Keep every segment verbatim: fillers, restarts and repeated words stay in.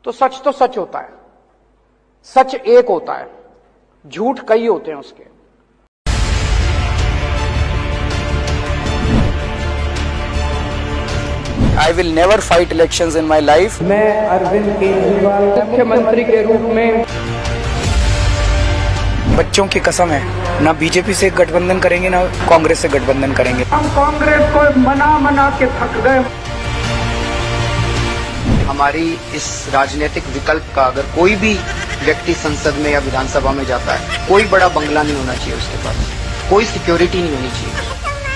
तो सच तो सच होता है, सच एक होता है, झूठ कई होते हैं उसके। I will never fight elections in my life. मैं अरविंद केजरीवाल मुख्यमंत्री के रूप में बच्चों की कसम है, ना बीजेपी से गठबंधन करेंगे ना कांग्रेस से गठबंधन करेंगे। हम कांग्रेस को मना मना के थक गए। हमारी इस राजनीतिक विकल्प का अगर कोई भी व्यक्ति संसद में या विधानसभा में जाता है, कोई बड़ा बंगला नहीं होना चाहिए उसके पास, कोई सिक्योरिटी नहीं होनी चाहिए।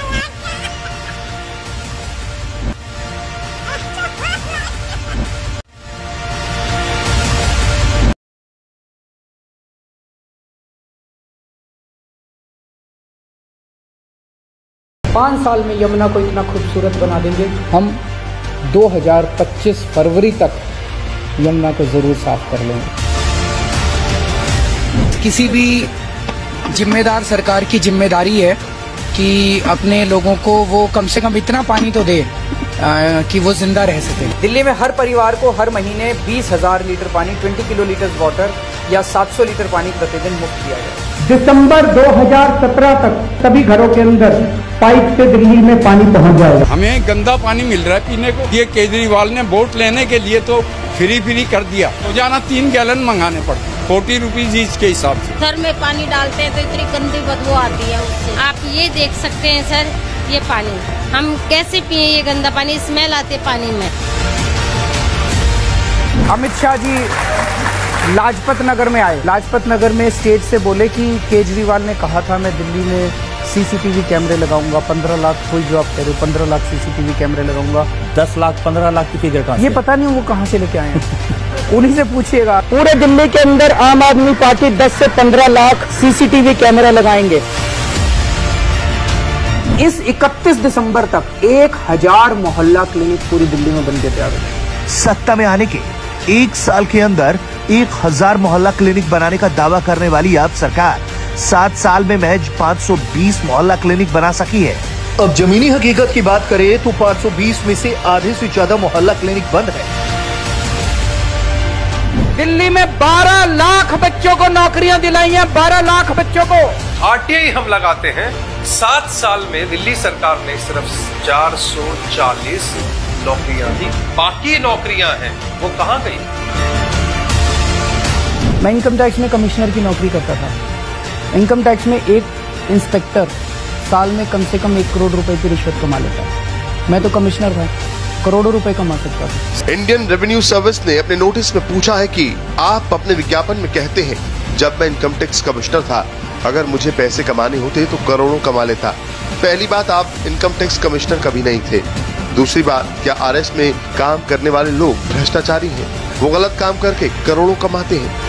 पांच साल में यमुना को इतना खूबसूरत बना देंगे हम। दो हज़ार पच्चीस फरवरी तक यमुना को जरूर साफ कर लेंगे। किसी भी जिम्मेदार सरकार की जिम्मेदारी है कि अपने लोगों को वो कम से कम इतना पानी तो दे आ, कि वो जिंदा रह सके। दिल्ली में हर परिवार को हर महीने बीस हजार लीटर पानी, बीस किलो लीटर वाटर या सात सौ लीटर पानी प्रतिदिन मुफ्त दिया जाए। दिसंबर दो हज़ार सत्रह तक सभी घरों के अंदर पाइप से दिल्ली में पानी पहुंच जाएगा। हमें गंदा पानी मिल रहा है पीने को। ये केजरीवाल ने वोट लेने के लिए तो फ्री फ्री कर दिया। रोजाना तीन गैलन मंगाने पड़ते, फोर्टी रुपीज ईच के हिसाब से। घर में पानी डालते हैं तो इतनी गंदी बदबू आती है उससे। आप ये देख सकते हैं सर, ये पानी हम कैसे पिए, ये गंदा पानी, स्मेल आती है पानी में। अमित शाह जी लाजपत नगर में आए, लाजपत नगर में स्टेज से बोले कि केजरीवाल ने कहा था मैं दिल्ली में सीसीटीवी कैमरे लगाऊंगा, पंद्रह लाख कोई जो आप कह रहे हो, पंद्रह लाख सीसीटीवी कैमरे लगाऊंगा। दस लाख पंद्रह लाख की फिगर कहां से? ये पता नहीं वो कहां से लेके आए हैं। उन्हीं से पूछिएगा। पूरे दिल्ली के अंदर आम आदमी पार्टी दस से पंद्रह लाख सीसीटीवी कैमरा लगाएंगे। इस इकतीस दिसंबर तक एक हजार मोहल्ला क्लिनिक पूरी दिल्ली में बन के तैयार हो। सत्ता में आने के एक साल के अंदर एक हजार मोहल्ला क्लिनिक बनाने का दावा करने वाली अब सरकार सात साल में महज पाँच सौ बीस मोहल्ला क्लिनिक बना सकी है। अब जमीनी हकीकत की बात करें तो पाँच सौ बीस में से आधे से ज्यादा मोहल्ला क्लिनिक बंद है। दिल्ली में बारह लाख बच्चों को नौकरियां दिलाई हैं, बारह लाख बच्चों को। आरटीआई हम लगाते हैं। सात साल में दिल्ली सरकार ने सिर्फ चार सौ चालीस नौकरियां दी, बाकी नौकरियां हैं वो कहां गई? मैं इनकम टैक्स में कमिश्नर की नौकरी करता था। इनकम टैक्स में एक इंस्पेक्टर साल में कम से कम एक करोड़ रुपए की रिश्वत कमा लेता है। मैं तो कमिश्नर था, करोड़ों रुपए कमा सकता था। इंडियन रेवेन्यू सर्विस ने अपने नोटिस में पूछा है कि आप अपने विज्ञापन में कहते हैं जब मैं इनकम टैक्स कमिश्नर था, अगर मुझे पैसे कमाने होते तो करोड़ों कमा लेता। पहली बात, आप इनकम टैक्स कमिश्नर कभी नहीं थे। दूसरी बात, क्या आरएस में काम करने वाले लोग भ्रष्टाचारी हैं? वो गलत काम करके करोड़ों कमाते हैं।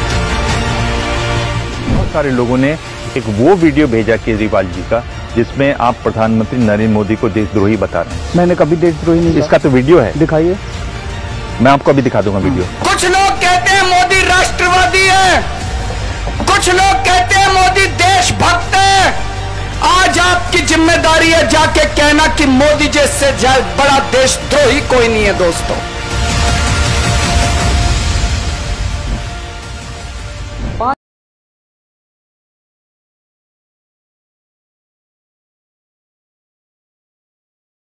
बहुत सारे लोगों ने एक वो वीडियो भेजा केजरीवाल जी का जिसमें आप प्रधानमंत्री नरेंद्र मोदी को देशद्रोही बता रहे हैं। मैंने कभी देशद्रोही नहीं। इसका तो वीडियो है, दिखाइए। मैं आपको अभी दिखा दूंगा वीडियो। कुछ लोग कहते हैं मोदी राष्ट्रवादी है, कुछ लोग कहते हैं मोदी देशभक्त है। आज आपकी जिम्मेदारी है जाके कहना कि मोदी जैसे बड़ा देशद्रोही कोई नहीं है दोस्तों।